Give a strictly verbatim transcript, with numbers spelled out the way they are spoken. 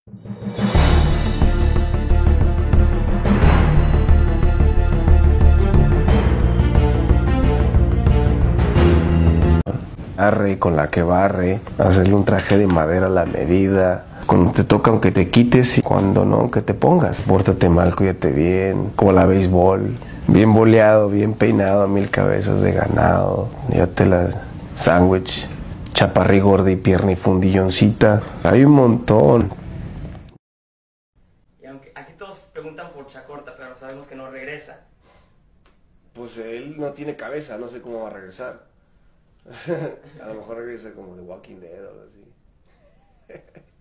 Barre con la que barre, hacerle un traje de madera a la medida. Cuando te toca, aunque te quites, y cuando no, que te pongas. Pórtate mal, cuídate bien, como la béisbol. Bien boleado, bien peinado, a mil cabezas de ganado. Llévate la sándwich, chaparrí gorda y pierna y fundilloncita. Hay un montón. Y aunque aquí todos preguntan por Chacorta, pero sabemos que no regresa. Pues él no tiene cabeza, no sé cómo va a regresar. A lo mejor regresa como de Walking Dead o algo así.